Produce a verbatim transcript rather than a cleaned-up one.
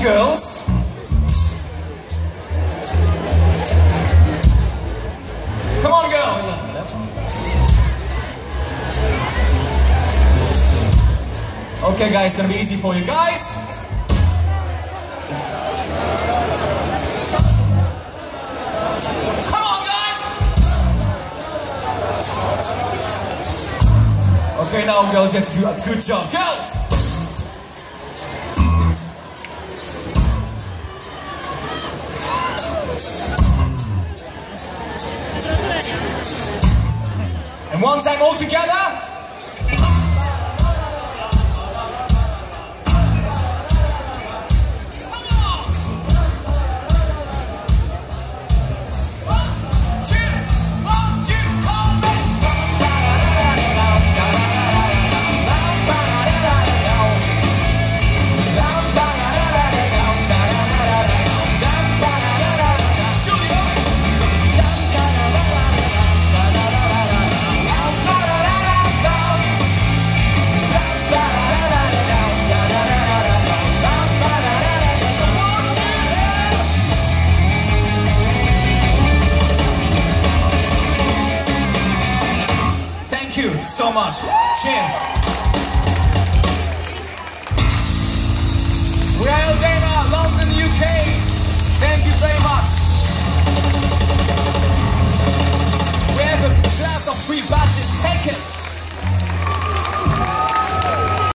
girls. Come on, girls. Okay, guys, it's gonna be easy for you guys. Come on, guys. Okay, now, girls, you have to do a good job. Girls! And one time all together. Thank you so much. Cheers. We are Deyma, London, U K. Thank you very much. We have a glass of free badges. Take it.